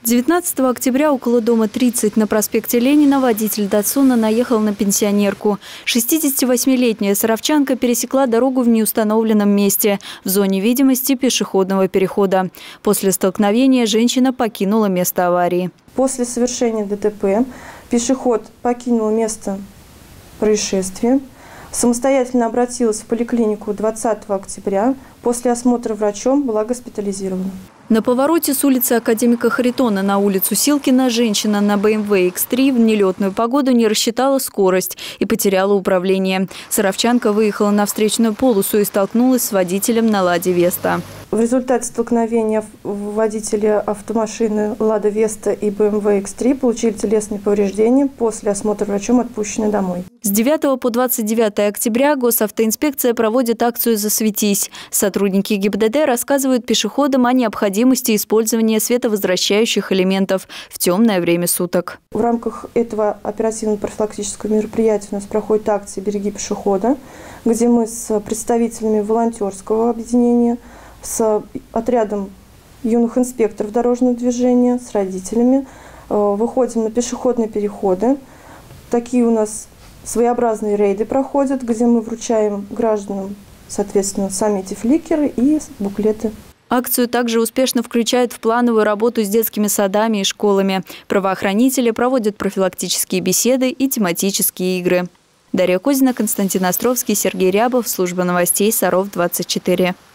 19 октября около дома 30 на проспекте Ленина водитель Датсуна наехал на пенсионерку. 68-летняя саровчанка пересекла дорогу в неустановленном месте в зоне видимости пешеходного перехода. После столкновения женщина покинула место аварии. После совершения ДТП пешеход покинул место происшествия, самостоятельно обратилась в поликлинику 20 октября. После осмотра врачом была госпитализирована. На повороте с улицы Академика Харитона на улицу Силкина женщина на BMW X3 в нелетную погоду не рассчитала скорость и потеряла управление. Саровчанка выехала на встречную полосу и столкнулась с водителем на «Ладе Веста». В результате столкновения водители автомашины «Лада Веста» и BMW X3 получили телесные повреждения, после осмотра врачом отпущены домой. С 9 по 29 октября госавтоинспекция проводит акцию «Засветись». Сотрудники ГИБДД рассказывают пешеходам о необходимости использования световозвращающих элементов в темное время суток. В рамках этого оперативно-профилактического мероприятия у нас проходит акция «Береги пешехода», где мы с представителями волонтерского объединения, с отрядом юных инспекторов дорожного движения, с родителями выходим на пешеходные переходы. Такие у нас своеобразные рейды проходят, где мы вручаем гражданам, соответственно, сами эти фликеры и буклеты. Акцию также успешно включают в плановую работу с детскими садами и школами. Правоохранители проводят профилактические беседы и тематические игры. Дарья Козина, Константин Островский, Сергей Рябов. Служба новостей Саров 24.